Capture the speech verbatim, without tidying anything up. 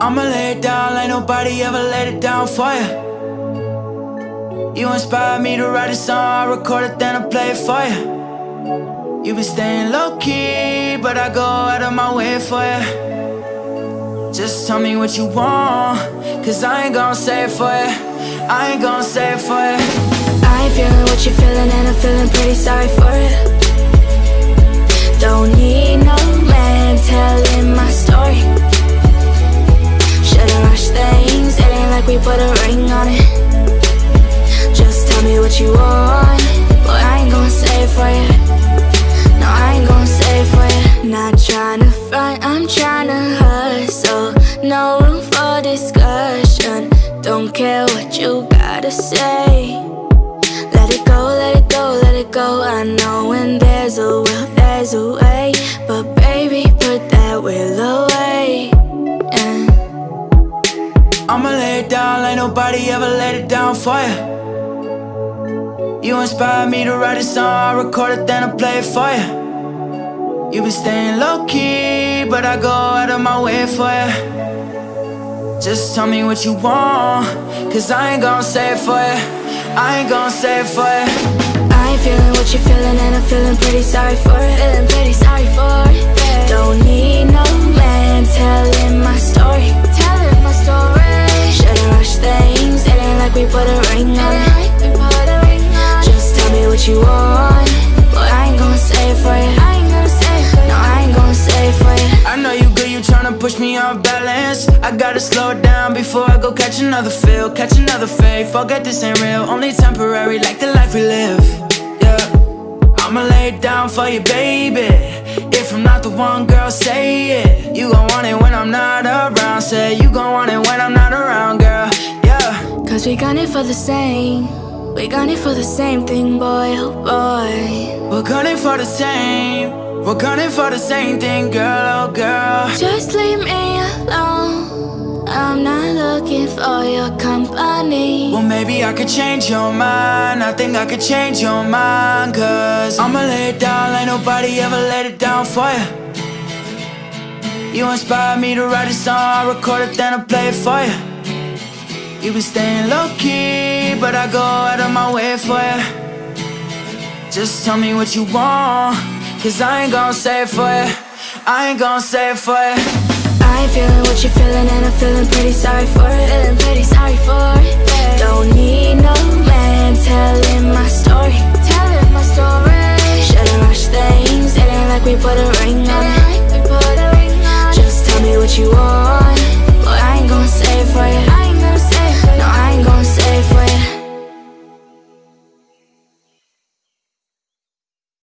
I'ma lay it down like nobody ever laid it down for you. You inspired me to write a song, I record it, then I play it for you. You been staying low-key, but I go out of my way for you. Just tell me what you want, cause I ain't gon' say it for you. I ain't gon' say it for you. I ain't feeling what you're feeling, and I'm feeling pretty sorry for it. Don't need no man telling my story. Should've rushed things, it ain't like we put a ring on it. Just tell me what you want, boy, I ain't gon' say it for you. No, I ain't gon' say it for you. Not tryna front, I'm tryna hustle. No room for discussion. Don't care what you gotta say. Let it go, let it go, let it go. I know when there's a will, there's a way. But baby, put that will away. Yeah. I'ma lay it down like nobody ever laid it down for you. You inspired me to write a song, I record it, then I play it for you. You been staying low-key, but I go out of my way for you. Just tell me what you want, cause I ain't gon' say it for you. I ain't gon' say it for you. I ain't feeling what you're feeling, and I'm feeling pretty sorry for it. Feeling pretty sorry for it. Don't need no man telling my story. Telling my story. Should've rushed things, it ain't like we put a ring on it. Just tell me what you want, boy, I ain't gon' say it for you. I ain't gonna say it for you. No, I ain't gon' say it for you. I know you good, you tryna push me off balance. I gotta slow it down before I go catch another feel, catch another fade. Forget this ain't real, only temporary, like the life we live. Yeah, I'ma lay it down for you, baby. If I'm not the one, girl, say it. You gon' want it when I'm not around. Say you gon' want it when I'm not around, girl. Yeah, cause we got it for the same. We got it for the same thing, boy, oh boy. we're gunning for the same. We're gunning for the same thing, girl, oh girl. Just leave me alone, I'm not looking for your company. Well, maybe I could change your mind. I think I could change your mind. Cause I'ma lay it down like nobody ever laid it down for you. You inspired me to write a song, I record it, then I play it for you. You been staying low-key, but I go out of my way for you. Just tell me what you want, cause I ain't gon' say it for you. I ain't gon' say it for you. I ain't feeling what you're feeling, and I'm feeling pretty sorry for it. Feeling pretty sorry for it. Don't need no man telling my story. Telling my story. Should've rushed things, it ain't like we put a ring on it. Just tell me what you want.